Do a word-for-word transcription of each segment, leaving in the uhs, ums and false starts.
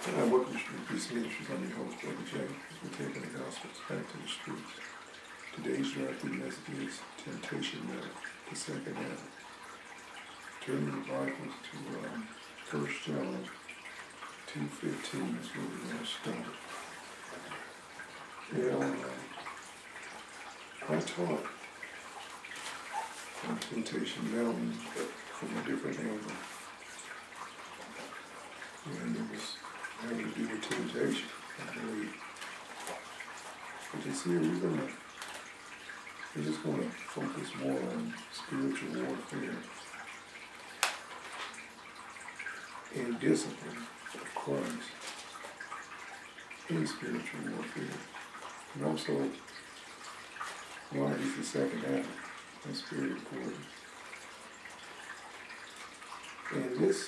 And I welcome you to Peace Ministries. I'm your host, Brother Jay, as we're taking the gospel back to the streets. Today's drafted message is Temptation Letter, the second half. Turn your Bibles to um, First John two fifteen is where we're going to start. And um, I taught on Temptation Mountain from a different angle. And it was having to do with temptation, I believe. But this year we're gonna we're just gonna focus more on spiritual warfare and discipline of Christ in spiritual warfare. And also why he's the second half. That's very important. And this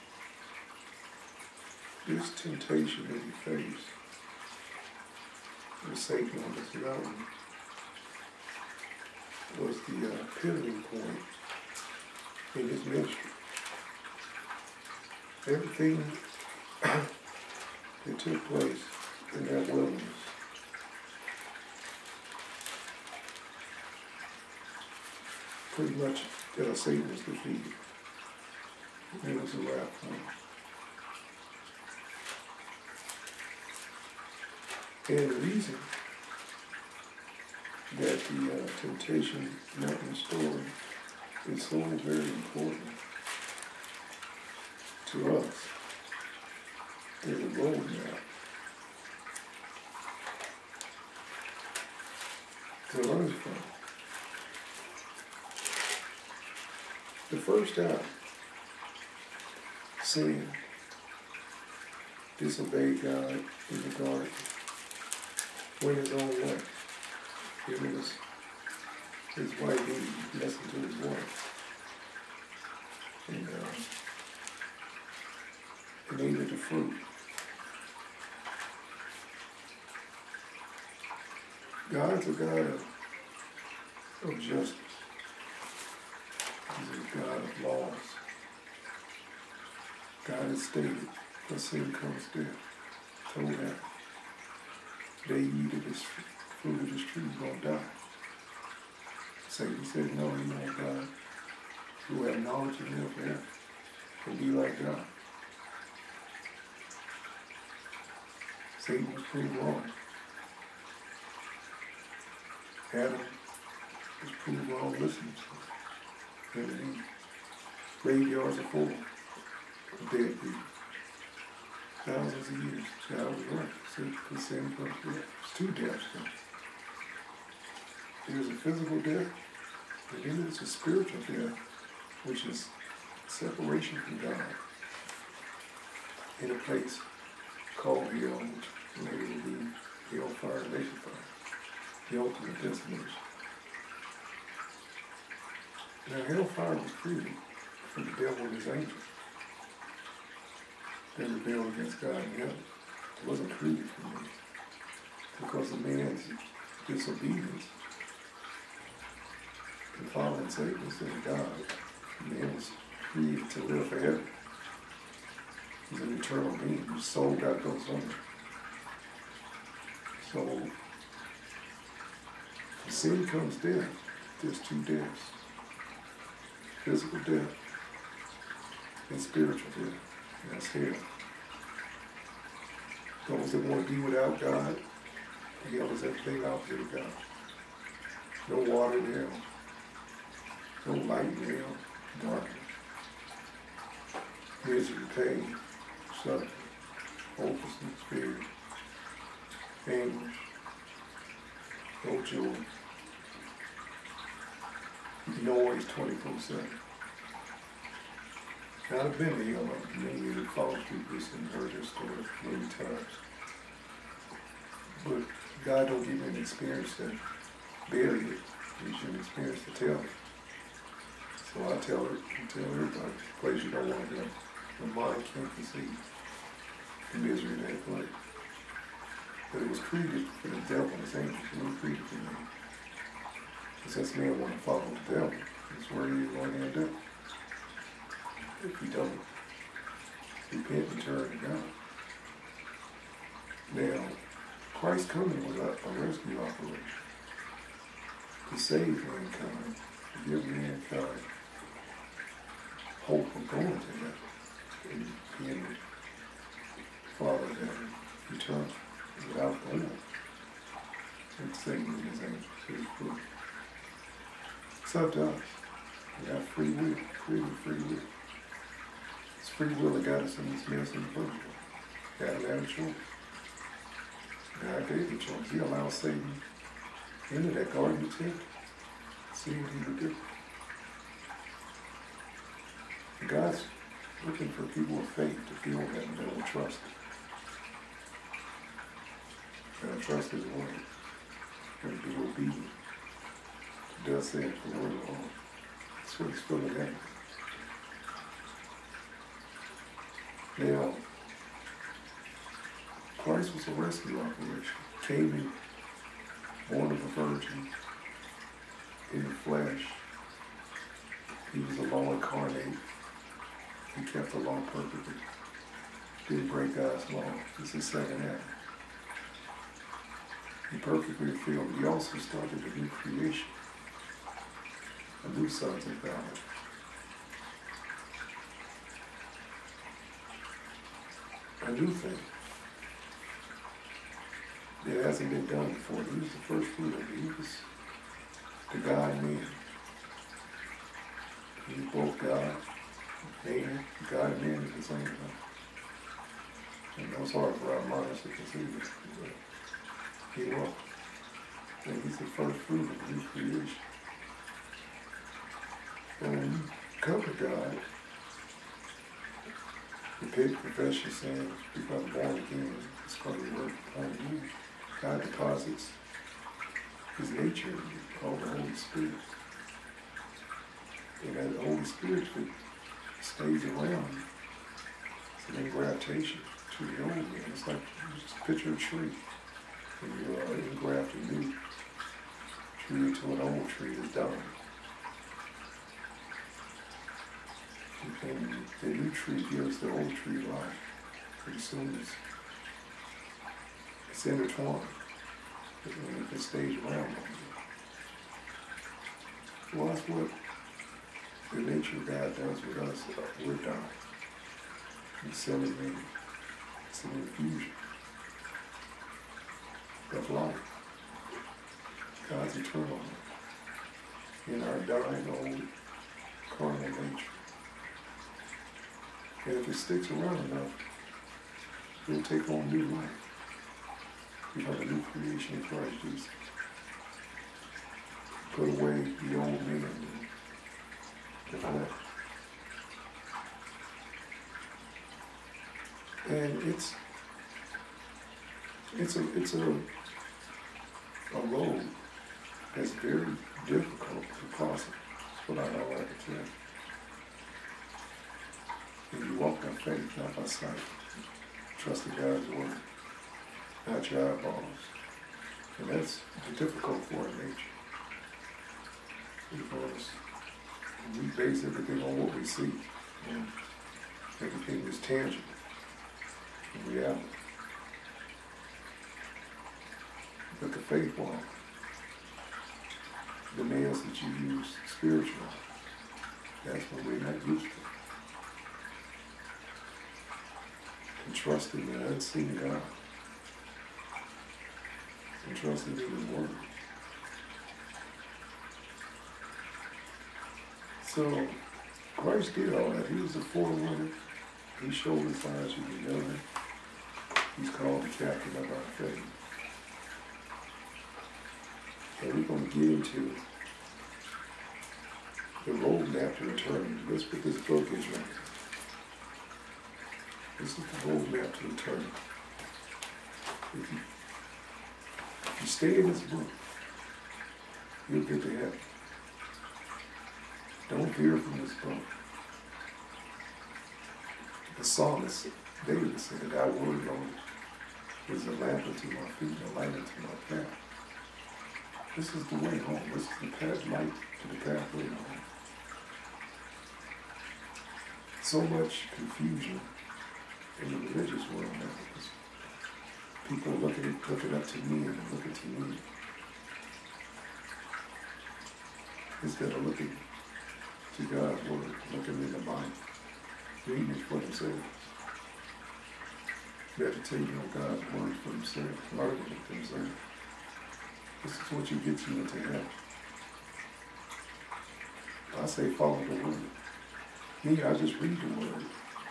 This temptation that he faced with Satan on this mountain was the uh, pivoting point in his ministry. Everything that took place in that wilderness pretty much uh, Satan was defeated. And it was a wrap point. And the reason that the uh, temptation mountain story is so very important to us is a roadmap to learn from. The first time sin disobeyed God in the garden, went his own way. It was his wife, he listened to his wife. And uh, and ate of the fruit. God's a God of, of justice. He's a God of laws. God has stated, for sin comes death. Told that. They eat of this fruit of this tree, you're going to die. Satan said, no, you won't die. You will have knowledge of him forever. You'll be like God. Satan was proved wrong. Adam was proved wrong listening to him. Him and Eve. Graveyards are full of dead people. Thousands of years. God was right. So the sin comes death. It's two deaths. There's a physical death, and then there's a spiritual death, which is separation from God in a place called hell, which later will be hellfire and lake fire, the ultimate destination. Now, hellfire was created for the devil and his angels. They rebelled against God in heaven. It wasn't created for me. Because of man's disobedience and following Satan instead of God, man was created to live forever. He's an eternal being. His soul got to go somewhere. So, when sin comes death, there's two deaths. Physical death and spiritual death. And that's hell. Those that want to be without God, hell is everything out there to God. No water in hell. No light in hell. Darkness. Misery, pain, suffering, hopelessness, fear, anguish, no joy, noise twenty-four seven. Now, I've been to hell, many of you followed through this and heard this story many times. But God don't give you an experience to bury it. He should experience to tell it. So I tell it and tell everybody, a place you don't want to go. The mind can't conceive the misery of that place. But it was created for the devil and his angels. It was created for me. And since man want to follow the devil, that's where he's going to end up. If we don't repent and turn to God, Christ's coming was a, a rescue operation to save mankind, to give mankind hope of going to heaven and being the Father of heaven, eternal, without going, and Satan and his angels, his fruit. It's up to us. We have free will, free will, free will. It's free will that got us in this mess in the first place. Adam had a choice. God gave the choice. He allowed Satan into that garden to tempt, see what he would do. And God's looking for people of faith to feel that and that will trust him. And trust his word. And be obedient. He does say it for the word of the Lord. That's what he's filling in. Now, Christ was a rescue operation. Came in, born of a virgin, in the flesh. He was the law incarnate. He kept the law perfectly. Didn't break God's law. It's the second act. He perfectly fulfilled. He also started a new creation. A new sons of God. A new thing. It hasn't been done before. He was the first fruit of it. He was the God-man. He was both God, man, God and man at the same time. And it's hard for our minds to conceive it. But he was. And he's the first fruit of the new creation. And when you come to God, repent, confess your sins, become born again, it's called the word upon you. God deposits his nature in you, called the Holy Spirit. And that the Holy Spirit that stays around, it's an engraftation to the old man. It's like, just picture a tree. And you uh, engraft a new tree into an old tree that's dying. And the new tree gives the old tree life. Pretty soon it's, it's intertwined. And if it stays around long enough. Well, that's what the nature of God does with us. We're dying. He's sending me. It's an infusion of life. God's eternal in our dying old carnal nature. And if it sticks around enough, it'll take on new life. We have a new creation in Christ Jesus. Put away the old man and the flesh. And it's it's a it's a a road that's very difficult to cross. That's what I know I can tell you. And you walk by faith, not by sight. Trusting God's word, not your eyeballs. And that's difficult for our nature. Because we base everything on what we see. And everything is tangible in reality. But the faith walk demands that you use spiritual. That's what we're not used to. And trusting in an unseen God. And trusting in his word. So Christ did all that. He was the forerunner. He showed us how as you can know him. He's called the captain of our faith. And we're going to get into the roadmap to eternity. That's what this book is right now. This is the roadmap to eternity. If you, if you stay in this book, you'll get to heaven. Don't veer from this book. The psalmist David said, thy word, Lord, is a lamp unto my feet and a light unto my path. This is the way home. This is the path, light to the pathway home. So much confusion in the religious world now. People looking, looking up to me and looking to me. Instead of looking to God's word, looking in the Bible, reading it for themselves. Meditating on God's word for themselves, learning it themselves. This is what you get you into heaven. I say follow the word. Me, I just read the word.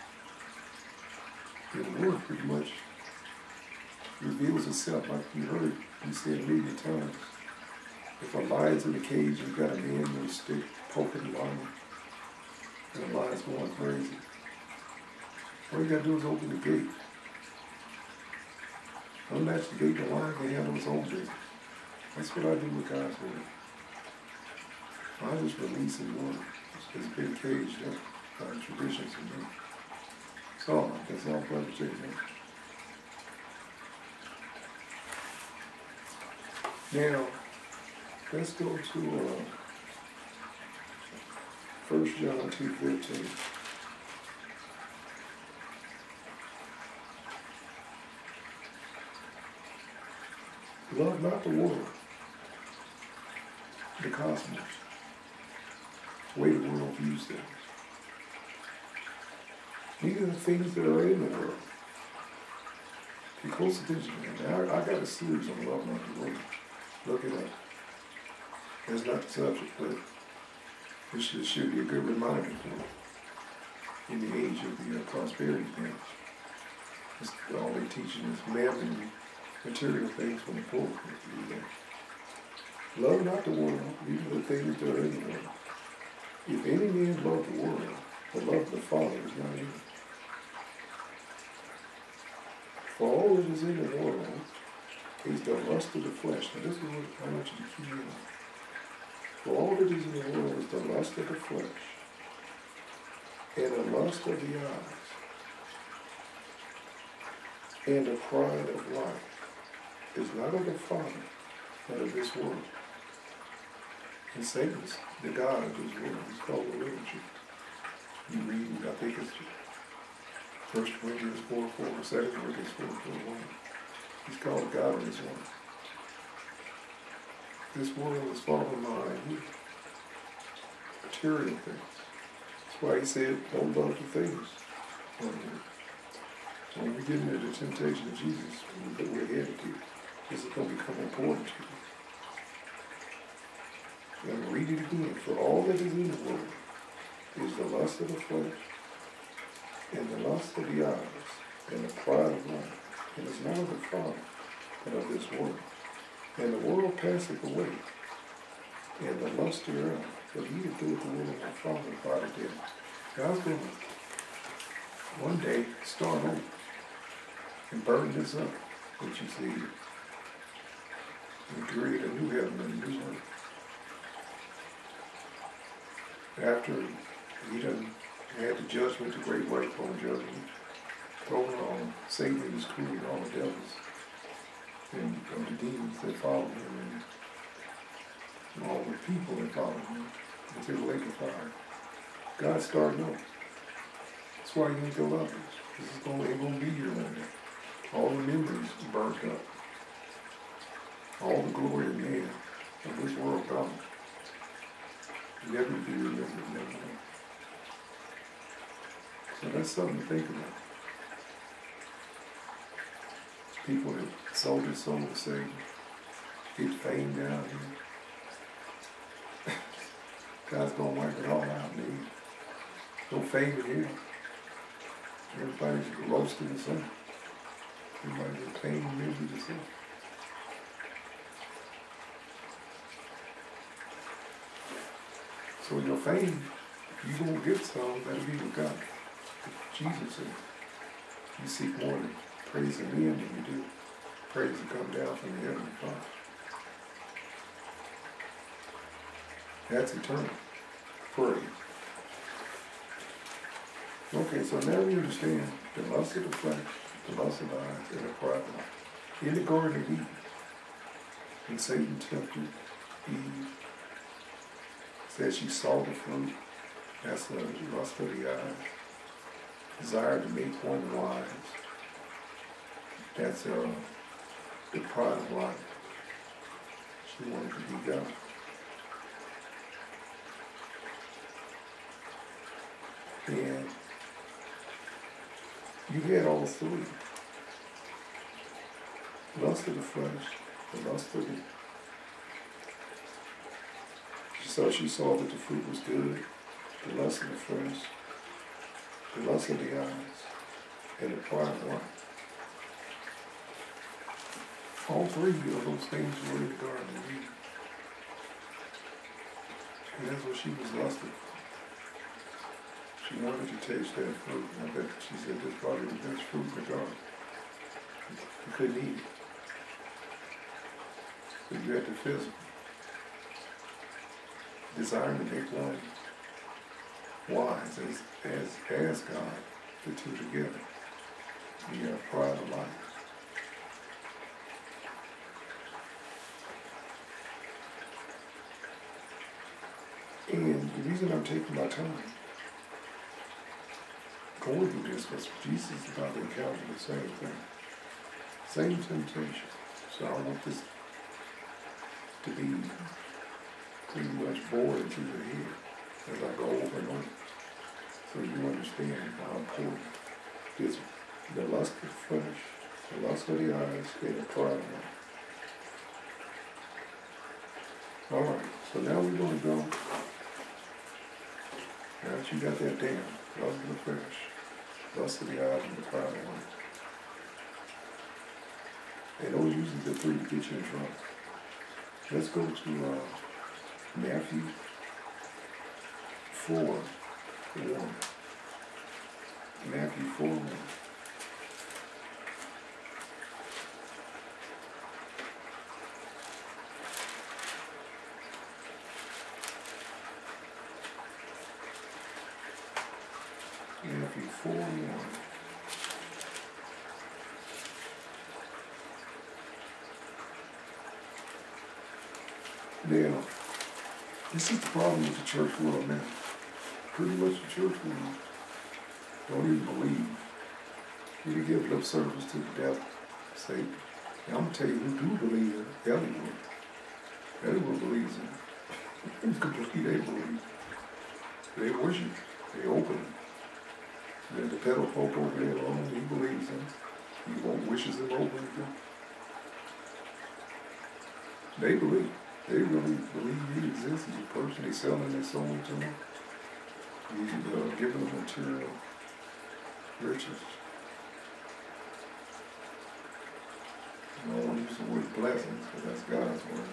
And the word pretty much reveals itself, like you heard me say a million times. If a lion's in the cage, you've got a man with a stick poking the lion, and the lion's going crazy. All you gotta do is open the gate. Unlatch the gate, the lion can handle his own business. That's what I do with God's word. I just release his word. It's been caged up by traditions and me. That's all. That's all Brother J. Now, let's go to uh, First John two fifteen. Love not the world, the cosmos, the way the world views things. Neither the things that are in the world. Pay close attention. Now, I, I got a series on love not the world. Look it up. That's not the subject, but it should, should be a good reminder for in the age of the uh, prosperity thing. It's, all they're teaching is mammon material things from the poor. Love not the world, neither the things that are in the world. If any man love the world, the love of the Father is not in him. For all that is in the world is the lust of the flesh. Now this is what I want you to keep in mind. For all that is in the world is the lust of the flesh, and the lust of the eyes, and the pride of life is not of the Father, but of this world. And Satan's the God of this world. He's called the religion. You read, I think it's First Corinthians four four, Second Corinthians four four one. He's called the God of this world. This world is following my idea. Material things. That's why he said, don't love the things on earth. So when we get into the temptation of Jesus, we're headed to, this is going to become important to you. And read it again. For all that is in the world is the lust of the flesh, and the lust of the eyes, and the pride of life. And it's not of the Father, but of this world. And the world passeth away, and the lust thereof. But he that doeth the will of my Father abideth in him. God's going to one day start over and burn this up, what you see here, and create a new heaven and a new earth. After he done had the judgment, the great white throne judgment, thrown on Satan and his crew and all the devils, and of the demons that followed him, and all the people that followed him, into the lake of fire. God's starting over. That's why you ain't gonna love this. This is gonna, ain't gonna be here one day. All the memories burnt up. All the glory of man of this world gone. Never to be remembered, never more. So that's something to think about. People that sold their soul to Satan, get fame down here. God's gonna wipe it all out, man. No fame in here. Everybody's roasting the sun. Everybody's a pain and misery to sin. So your fame, if you don't get some, that'll be with God. Jesus said, you seek more than praise of men than you do praise to come down from the heavenly Father. That's eternal praise. Okay, so now we understand the lust of the flesh, the lust of the eyes, and the pride of life. In the Garden of Eden, when Satan tempted Eve, said she saw the fruit, that's the lust of the eyes. Desire to make one wise, that's uh, the pride of life. She wanted to be God. And you had all three. Lust of the flesh, the lust of the... She saw, she saw that the fruit was good, the lust of the flesh, the lust of the eyes, and the pride of life. All three of those things were in the Garden of Eden. And that's what she was lusting for. She wanted to taste that fruit. And I bet she said this is probably the best fruit in the garden. You couldn't eat it. So you had to physical. Desiring to make one wise as, as, as God, the two together. You have pride of life. And the reason I'm taking my time going through this was Jesus is about to encounter the same thing. Same temptation. So I want this to be pretty much bored into your head as I go over and over. So you understand how important this the lust of the flesh, the lust of the eyes, and the pride of life. Alright, so now we're going to go. Now that you got that down, lust of the flesh, lust of the eyes, and the pride of life. And those usually the three to get you in trouble. Let's go to uh, Matthew four one. Matthew four one. Matthew four one. Now, this is the problem with the church world now. Pretty much the church world don't even believe. You give lip service to the devil. Say, and I'm going to tell you who do believe in Hollywood. Hollywood believes in it. Completely they believe. They worship. They open it. Then the pedal pope over there alone, he believes in it. He won't wishes him over again. They believe. They really believe he exists as a person. He's selling their soul to them. He's uh, giving them material riches. I don't want to use the word blessings, but that's God's word.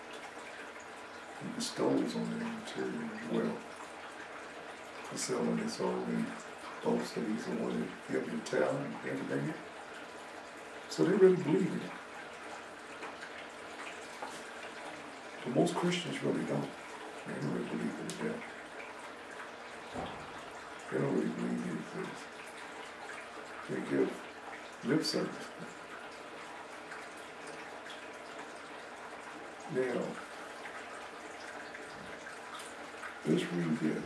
He bestows on them material wealth. He's selling their soul and boasts that he's the one that gives them talent and everything. So they really believe in it. But most Christians really don't. They don't really believe in the devil. They don't really believe he exists. They give lip service. Now, let's read this.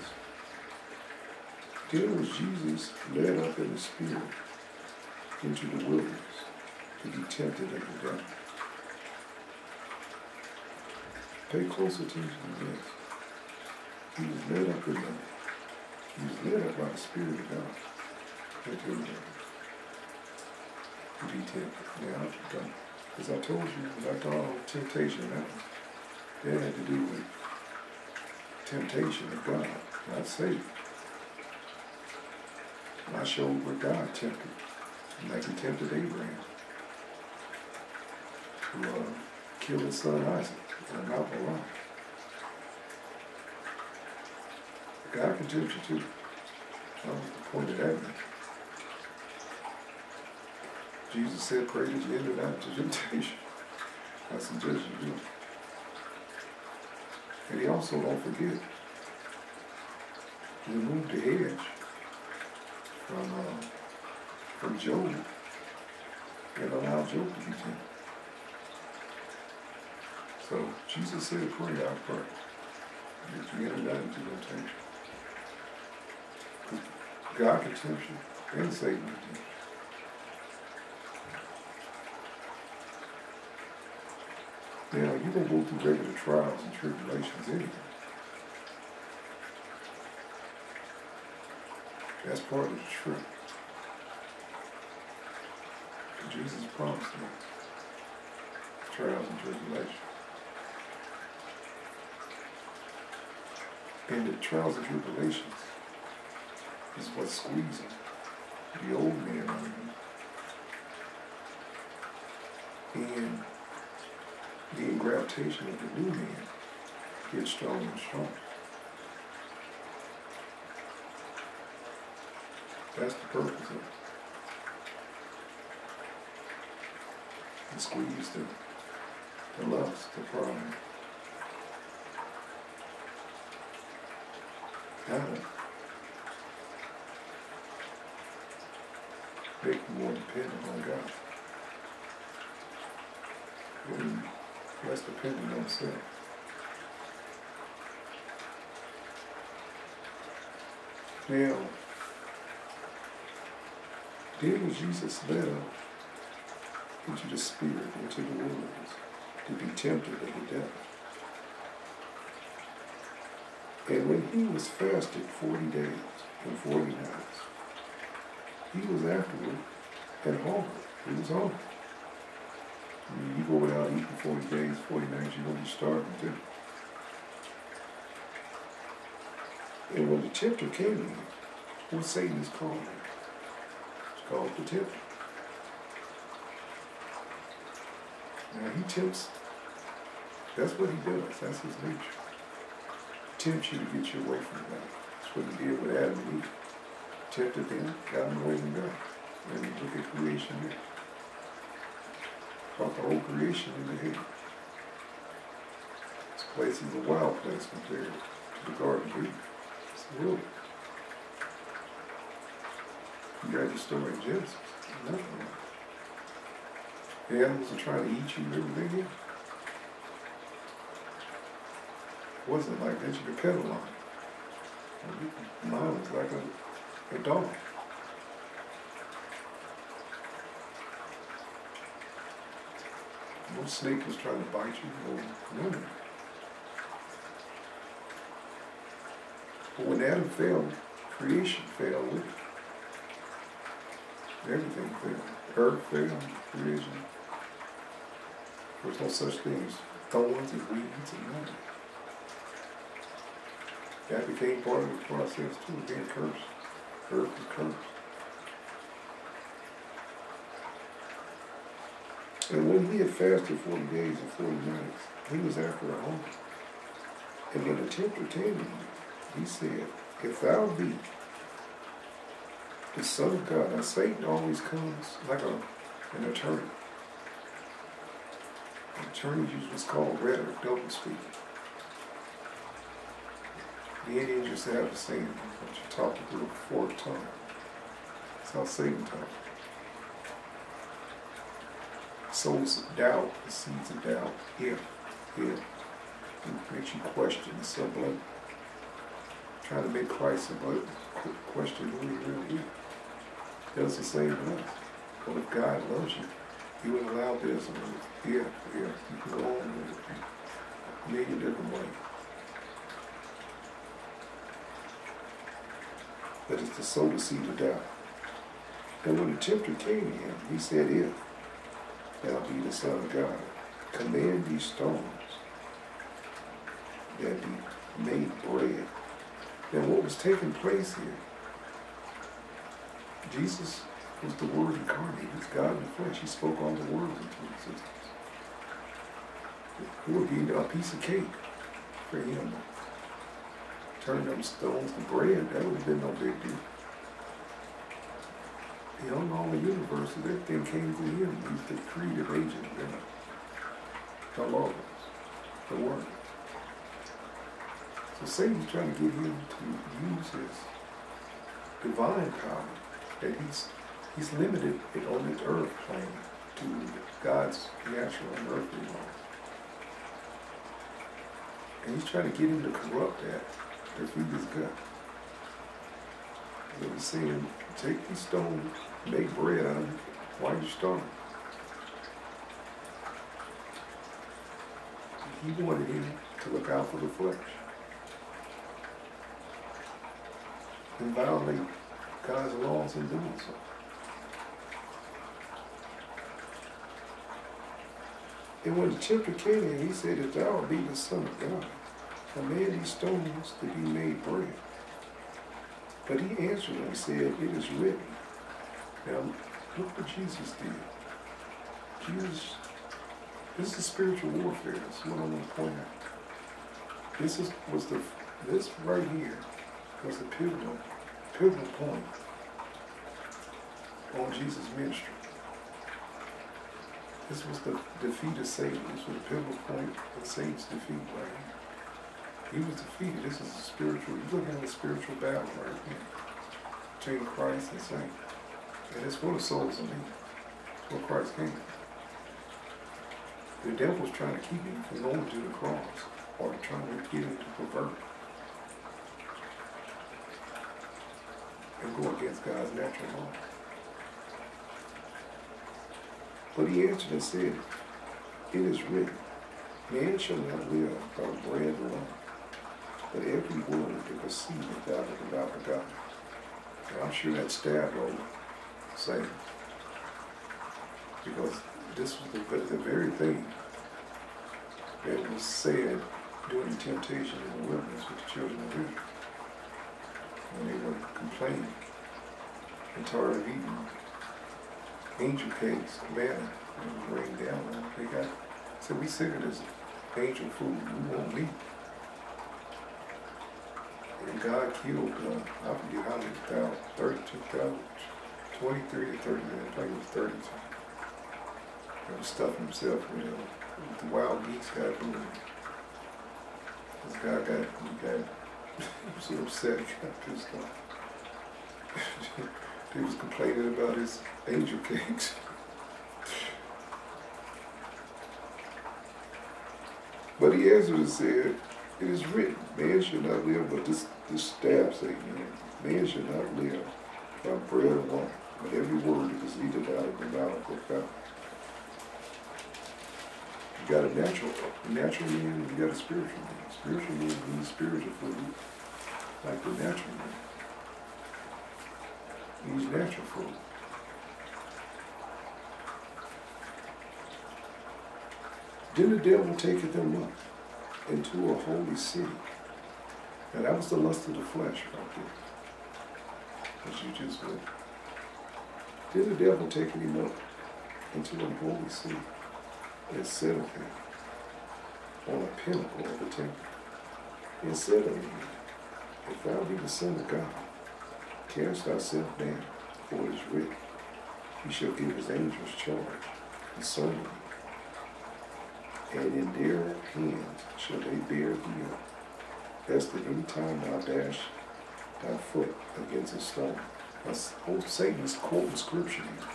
Then was Jesus led up in the spirit into the wilderness to be tempted of the devil. Pay close attention to this. He was led up in the, he was led up by the Spirit of God into the wilderness to be tempted. Now, as I told you, when I thought of temptation, that, that had to do with temptation of God, not Satan. And I showed where God tempted, like he tempted Abraham to uh, kill his son Isaac. And not for long. God can tempt you too. That was the point of that. Jesus said, pray that you enter not into temptation. I suggest you do. And he also, don't forget, he removed the hedge from, uh, from Job and allowed Job to be tempted. So Jesus said, pray, I pray, that you enter not into temptation. God can tempt you, and Satan can tempt Now, you're going to go through regular trials and tribulations anyway. That's part of the trip. Jesus promised them trials and tribulations. And the trials and tribulations is what's squeezing the old man out of you. And the gravitation of the new man gets stronger and stronger. That's the purpose of it. And squeeze the, the lust, the pride out of it. Make you more dependent on God. And less dependent on self. Now, then Jesus led up into the spirit, into the wilderness, to be tempted of the devil. And when he was fasted forty days and forty nights, he was afterward and hungry. He was hungry. I mean, you go without eating forty days, forty nights, you're going to be starving too. And when the tempter came in, what Satan is called, it's called the tempter. Now he tempts, that's what he does, that's his nature. Tempts you to get you away from God. That's what he did with Adam and Eve. Tempted them, got them away from God. And you look at creation there. Brought the whole creation into hell. This place is a wild place compared to the Garden of Eden. It's a wilderness. You got the story in Genesis. Nothing like it. The animals are trying to eat you and everything else. It wasn't like that. You could pet a lion. Mine was like a, a dog. No snake was trying to bite you. No, no. But when Adam fell, creation fell with it. Everything fell. Earth fell, creation. There was no such thing as thorns and weeds and nothing. That became part of the process too, being cursed. Earth was cursed. And when he had fasted forty days and forty nights, he was after a hunger. And when the tempter came to him, he said, if thou be the Son of God. Now Satan always comes like a, an attorney. An attorney uses what's called rhetoric, double speaking. The Indians used to have the saying, but you're talking through a forked tongue. That's how Satan talks. Sows doubt, the seeds of doubt, if, if. It makes you question the sublime. Trying to make Christ about question who he really is. Does the same to us. But if God loves you, he would allow this and yeah, yeah, you can go on with it a million different ways. But it's to sow the seed of doubt. And when the tempter came to him, he said, if thou be the Son of God, command these stones that be made bread. Now what was taking place here, Jesus was the Word incarnate. He was God in the flesh. He spoke all the words into existence. It would be a piece of cake for him. Turn them stones to bread, that would have been no big deal. He owned all the universe, and everything came through him. He's the creative agent of God. The Logos, the Word. So Satan's trying to get him to use his divine power, that he's he's limited it on this earth plane to God's natural and earthly laws. And he's trying to get him to corrupt that, to feed his gut. So he's saying, take these stones, make bread out of it. Why are you starving? He wanted him to look out for the flesh and violate God's laws in doing so. And when the tempter came in, he said, if thou be the Son of God, command these stones to be made bread. But he answered and said, it is written. Now, look what Jesus did. Jesus, this is spiritual warfare. That's what I want to point out. This is was the this right here was the pivotal pivotal point on Jesus' ministry. This was the defeat of Satan. This was the pivotal point of Satan's defeat right here. He was defeated. This is a spiritual, you're looking at a spiritual battle right here between Christ and Satan. And it's for the souls of men. It's what Christ came. The devil's trying to keep him from going to the cross, or trying to get him to pervert and go against God's natural law. But he answered and said, it is written, man shall not live by bread alone, but every word that proceedeth out of the mouth of God. And I'm sure that stabbed over Satan, because this was the, the very thing that was said during the temptation in the wilderness with the children of Israel, when they were complaining and tired of eating angel cakes, manna, and was rained down on them. They got, said, we sick of this angel food, we won't eat. And God killed, uh, I forget how many thousand, thirty-two thousand, twenty-three to thirty, I think it was thirty-two. He was stuffing himself with, uh, with the wild geese got food. This guy got, he got, he was so upset, he got pissed off. He was complaining about his angel cakes. But he answered and said, it is written, man shall not live, but this, this stab Satan, man shall not live by bread alone, but every word that proceeded out of the mouth of God. You got a natural, a natural man, and you got a spiritual man. Spiritual man needs spiritual food, like the natural man. Use natural food. Then the devil taketh them up into a holy city. Now that was the lust of the flesh right there, as you just read. Then the devil taketh him up into a holy city and set him on a pinnacle of the temple, and said unto him, if thou be the Son of God, cast thyself down, for it is written, he shall give his angels charge concerning thee, and in their hands shall they bear thee up, lest at any time thou dash thy foot against a stone. Now, old Satan is quoting scripture here.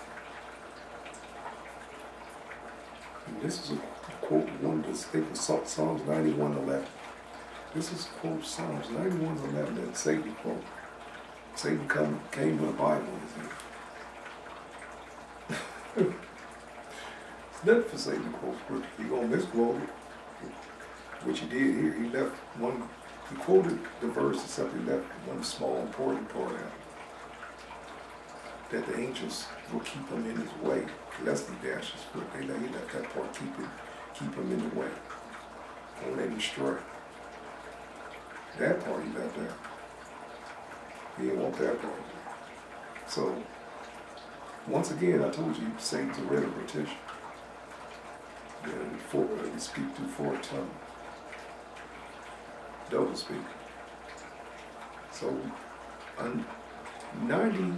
And this is a quote, one that's taken Psalms ninety-one eleven. This is a quote, Psalms ninety-one eleven that Satan quote. Satan come, came with a Bible in his hand. It's nothing for Satan to quote scripture. He's going to misquote it, which he did here. He left one, he quoted the verse except he left one small important part out. That the angels will keep him in his way, lest he dash his foot. They let, he let that part keep him, keep him in the way. Don't let him stray. That part he left out. He didn't want that part. So, once again, I told you, Satan's a rhetorician. And for, uh, we speak through forked tongue. Double speak. So, um, ninety-eight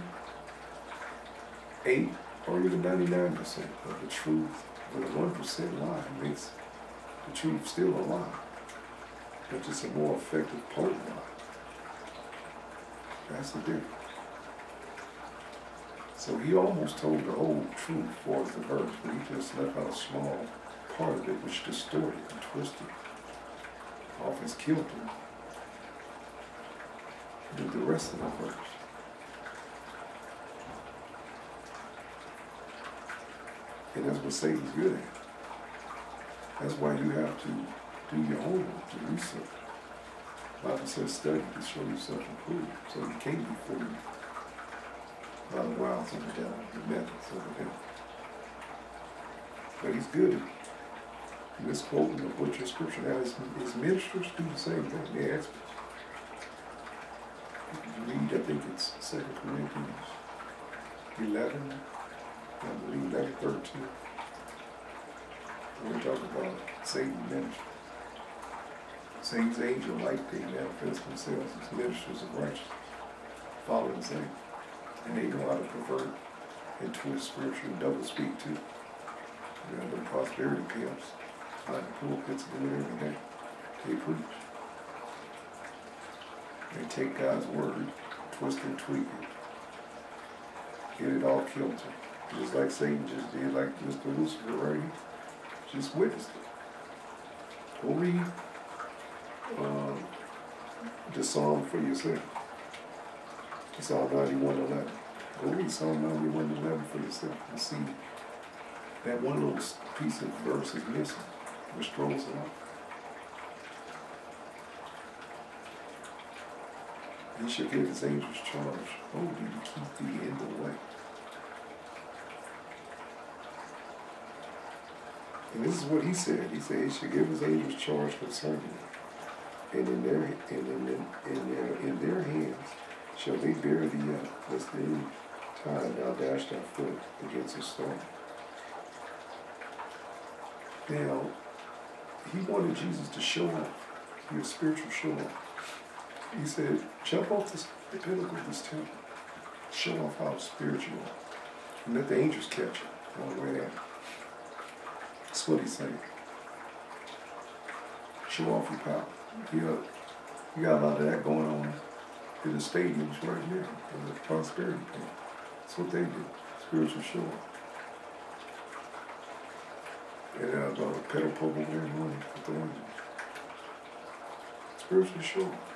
or even ninety-nine percent of the truth with a one percent lie makes the truth still a lie. But just a more effective, potent lie. That's the difference. So he almost told the whole truth for the verse, but he just left out a small part of it which distorted and twisted off his kilter did the rest of the verse. And that's what Satan's good at. That's why you have to do your homework, do research. The Bible says study to show yourself approved, so you can't be fooled by the wiles of the devil, the methods of the devil. But he's good at misquoting or butcher scripture. Now his, his ministers do the same thing. They ask. You read, I think it's Second Corinthians eleven, I believe eleven, thirteen. We're talking about Satan's ministry. Satan's angel like they manifest themselves as ministers of righteousness, following Satan. And they know how to pervert and twist scripture and double speak too. You know, the prosperity pimps find the pulpits and do it every day. They preach. They take God's word, twist and tweak it, get it all killed. Just like Satan just did, like Mister Lucifer right here. Just witnessed it. Go read um, the Psalm for yourself. Psalm ninety-one eleven. Go read Psalm ninety-one eleven for yourself and see that one little piece of verse is missing, which throws it out. He shall give his angels charge over thee to keep thee in the way. And this is what he said. He said, he shall give his angels charge concerning thee, and in their and in, in, in their in their hands shall they bear thee up, lest any time thou dash thy foot against a stone. Now, he wanted Jesus to show off, be a spiritual show off. He said, jump off this, the pinnacle of this temple, show off how spiritual you are, and let the angels catch you on the way down. That's what he's saying. Show off your power. You got, you got a lot of that going on in the stadiums right here, in the prosperity camp. That's what they do, spiritual show off. And uh, about a pedal poke over there and money with the angels. Spiritual show off.